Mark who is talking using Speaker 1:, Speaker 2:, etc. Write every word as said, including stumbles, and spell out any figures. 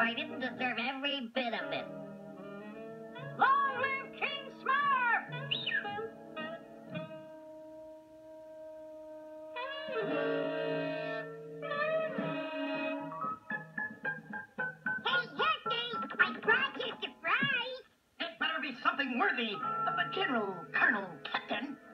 Speaker 1: I didn't deserve every bit of it. Long live King Smurf!
Speaker 2: Hey, Hefty, I brought you a surprise.
Speaker 3: It better be something worthy of a general, colonel, captain.